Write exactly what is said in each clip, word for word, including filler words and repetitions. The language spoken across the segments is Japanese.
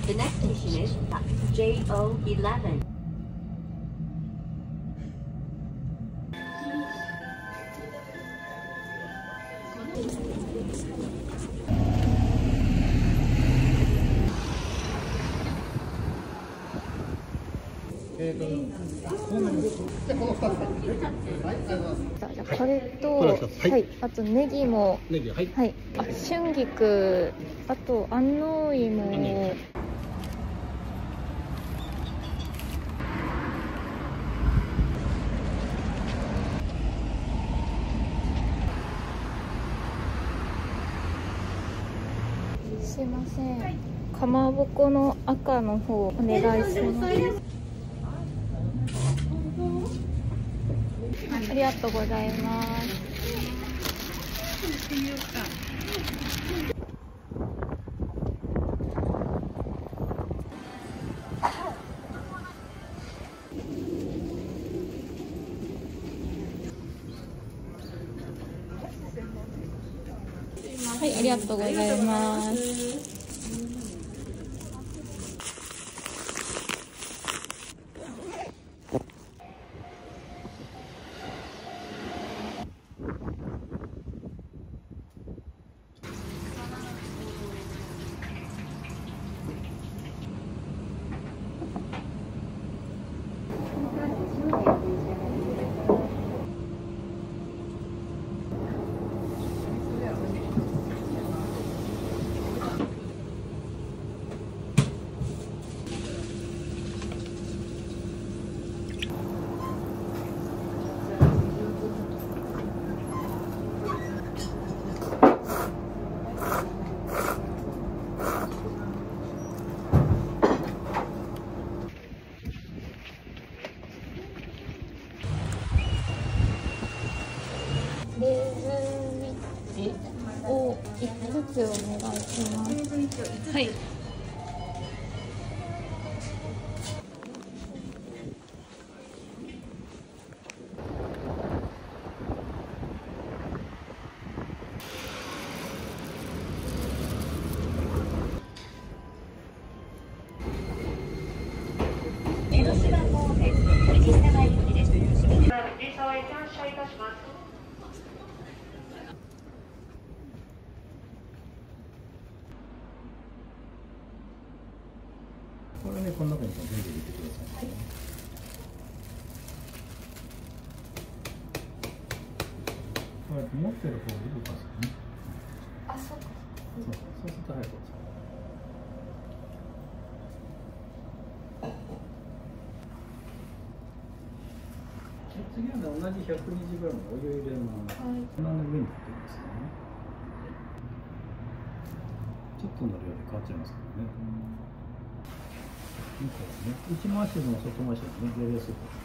The next station is J O eleven. えーと、そうなります。じゃあこのふたつで。はい、ありがとうございます。 じゃあこれと、 これははいい、あとネギも、 ネギ、はい。 はい、あ、春菊、あと安納芋。すいません。かまぼこの赤の方お願いします。ありがとうございます。はい、ありがとうございます。レーズンウィッチをいつつつお願いします。はい。 江ノ島方面藤沢行きです。藤沢へ感謝いたします。 これね、この中に全部入れてください。これ持ってる方を動かすね。 あ、そうか。 そうそう、そうすると早く落ちる。次はね、同じひゃくにじゅうグラムのお湯入れます。はい。粉の上にかけますね。ちょっとの量で変わっちゃいますからね。いいからね、内回しでも外回しでもね、やりやすいから。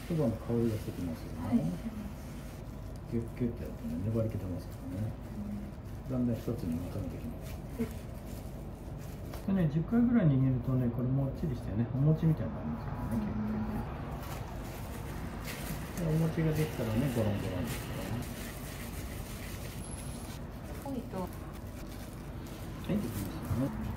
そばの香りがしてきますよね。はい、ギュッギュッてやってね、粘り気出ますからね。だんだん一つにまとめてきます。でね、じゅっかいぐらい握るとね、これもっちりしてね、お餅みたいになりますからね、結構。お餅ができたらね、ゴロンゴロンですからね。 ポイと。 はい、できましたね。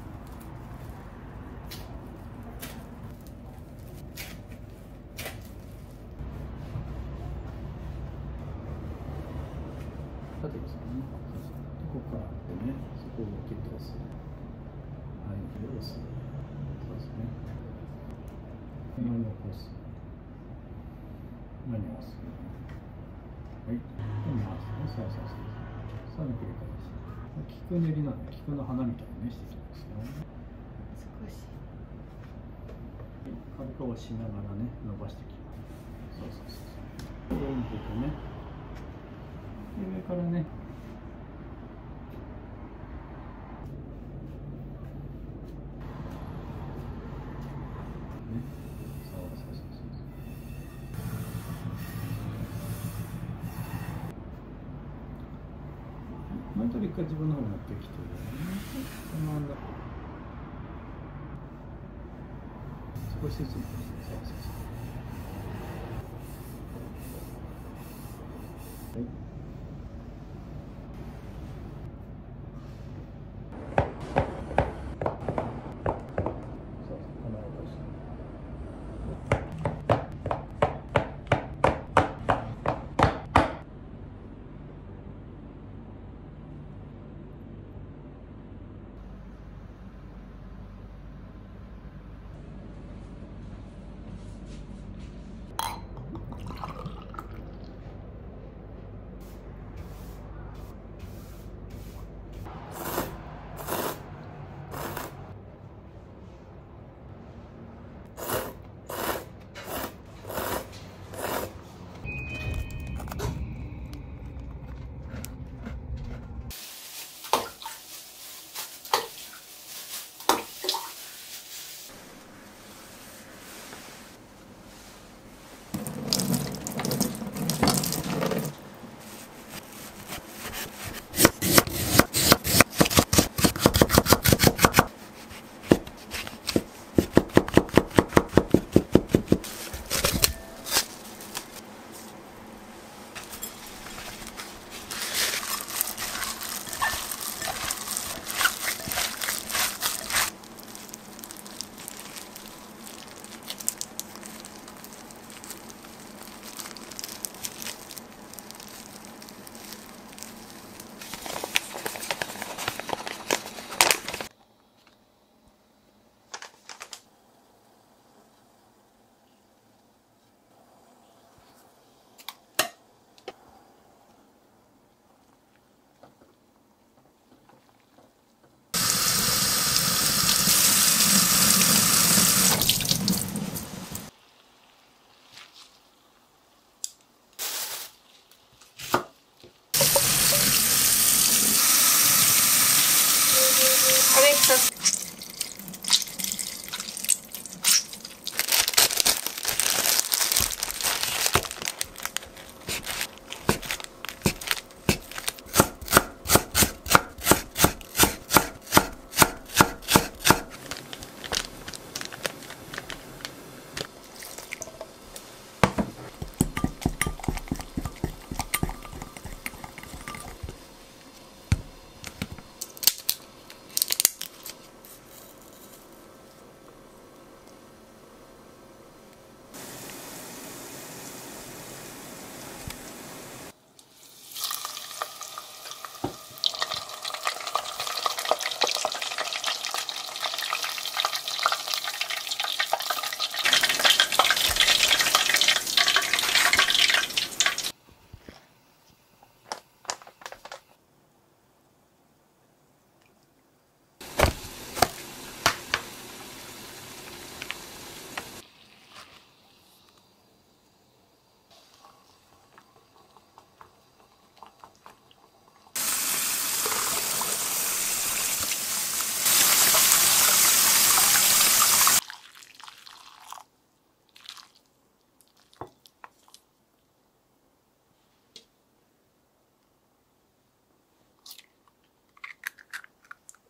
縦ですね。ここからね、そこを切って押す。はい、押す。そうですね。何を押す。何を押す。はい。で、回すね。そうそうそう。さらに繰り返し。菊練りなんで、菊の花みたいにね、していきますよ。 少し。 軽く押しながらね、伸ばしていきます。そうそうそうそう。で、見ててね。で、上からね。もう一人一回自分の方に持ってきて、この間少しずつそうそうそう。はい。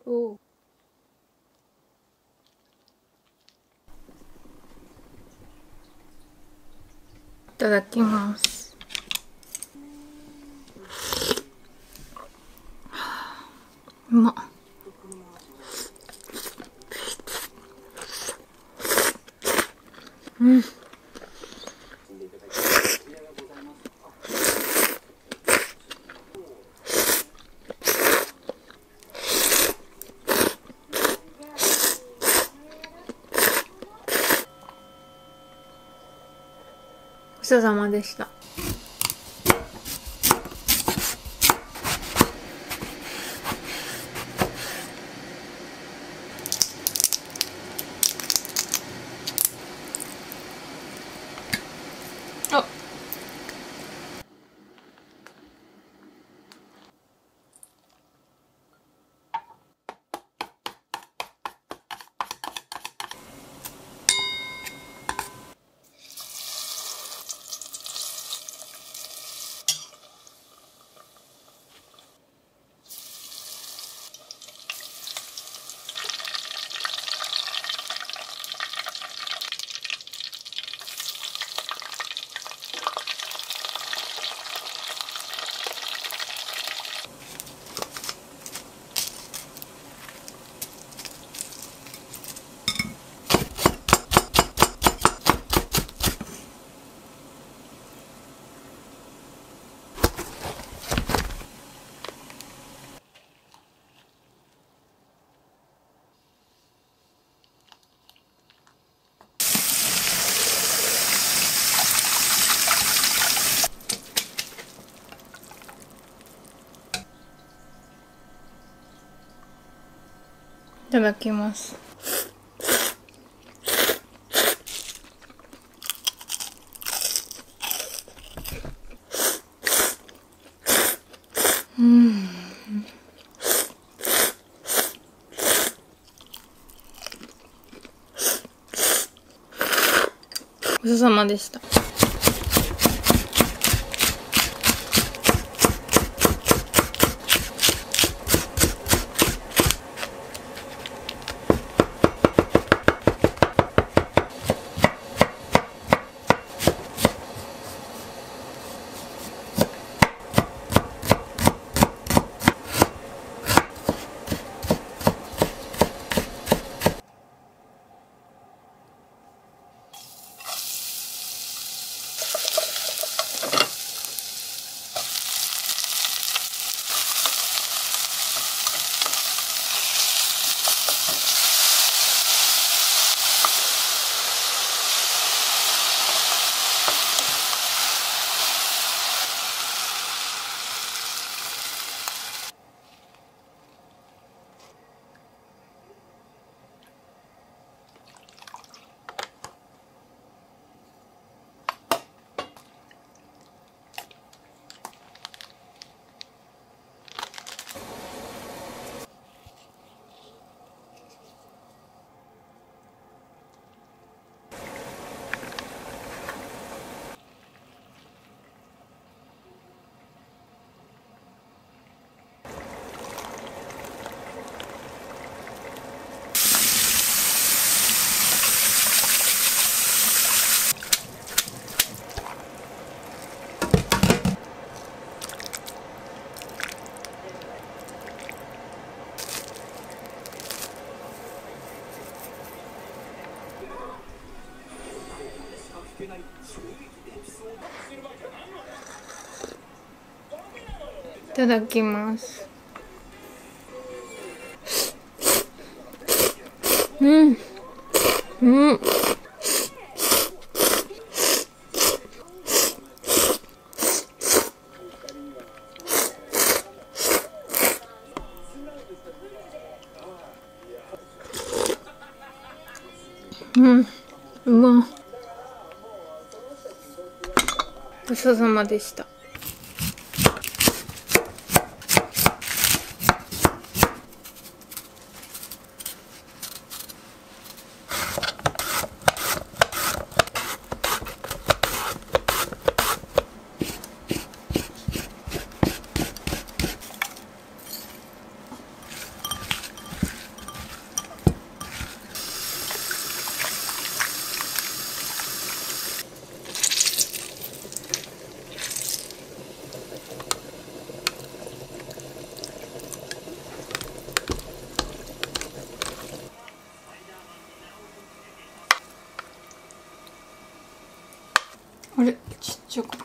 お。いただきます。うまっ。うん。ごちそうさまでした。あ、いただきます。うん。ごちそうさまでした。いただきます。うん。うん。うん。うま。ごちそうさまでした。 ちゃよかった。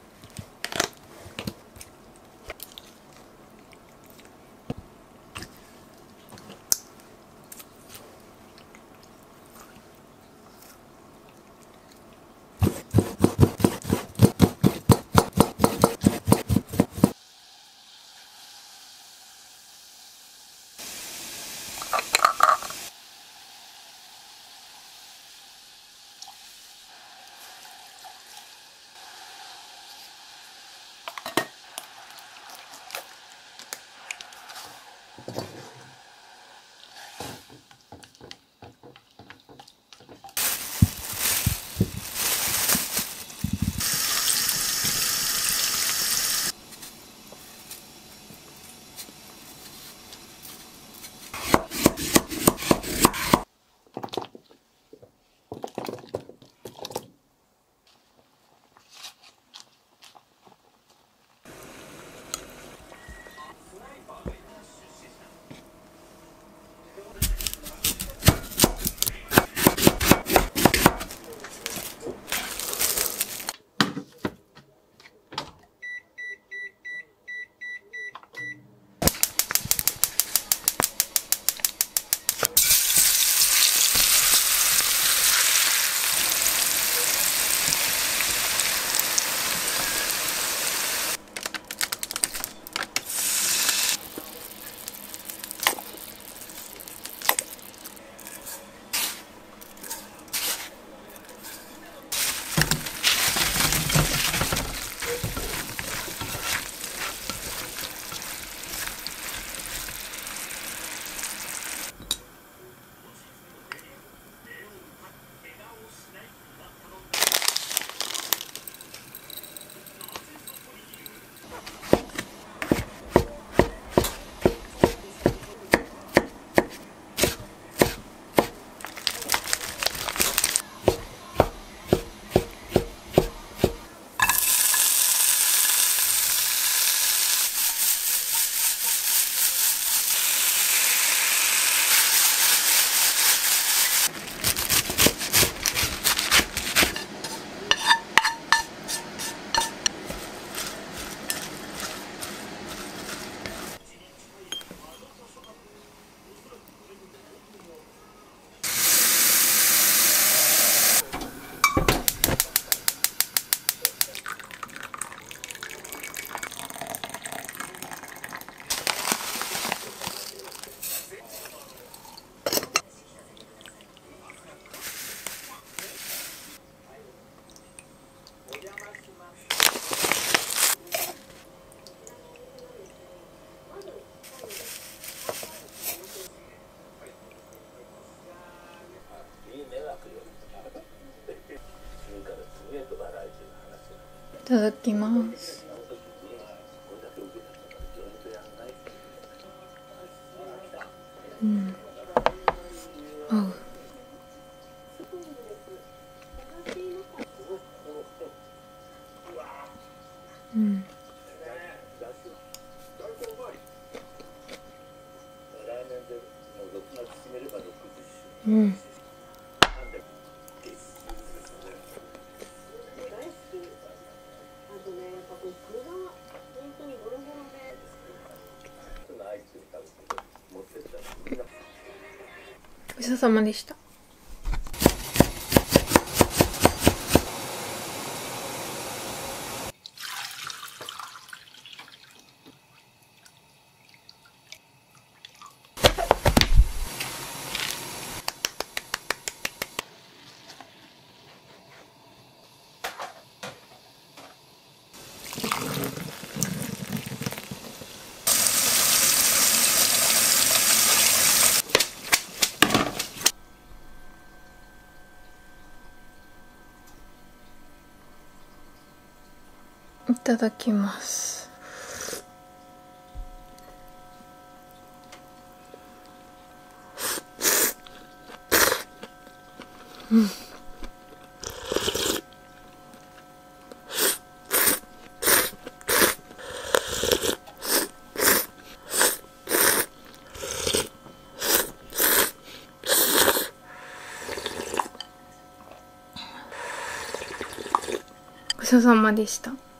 いただきます。うん。合う。うん。うん。ごちそうさまでした。いただきます。うん。ごちちそうさまでした。